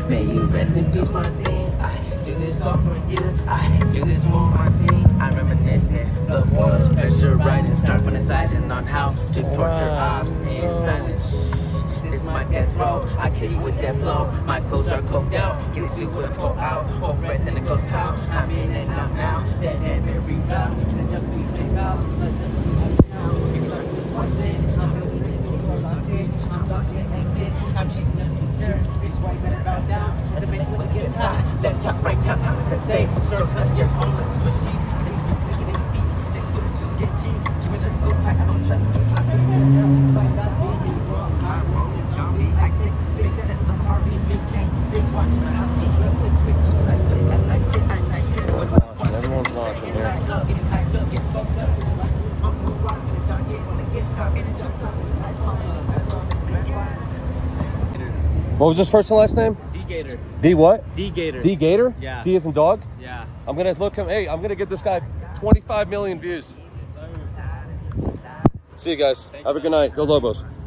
May you rest in peace, my thing. I do this all for you. I do this for my team. I'm reminiscing. The boils pressurizing, start fantasizing on how to torture ops in silence. This is my death row. I kill you with death flow. My clothes are cloaked out. Get it sweet with pull out. Hold breath and it goes pow. I'm in and out now. Dead and very proud. The jump beat came out. Give me something with one thing. I'm really I'm blocking exits. I'm chasing the future. It's white better bow down. Let the bitch when it gets hot. Left chop, right chop. I'm a sensei. Shortcut, you're homeless. Switch cheese. Take you making it beat. 6 foot just get cheap. Give me certain go tight. I don't trust me. I'm it's gonna be hectic. Big steps on target. Big chain. Big watch. My house beat. Real quick. Big just nice place. Have nice tits. I'm nice tits. Everyone's watching here. Get packed up. Get fucked up. I'm gonna rock. When it start getting to get top. Get it up top. What was his first and last name? D-Gator. D what? D-Gator. D-Gator? Yeah. D as in dog? Yeah. I'm gonna look him. Hey, I'm gonna get this guy 25 million views. See you guys. Have a good night. Go Lobos.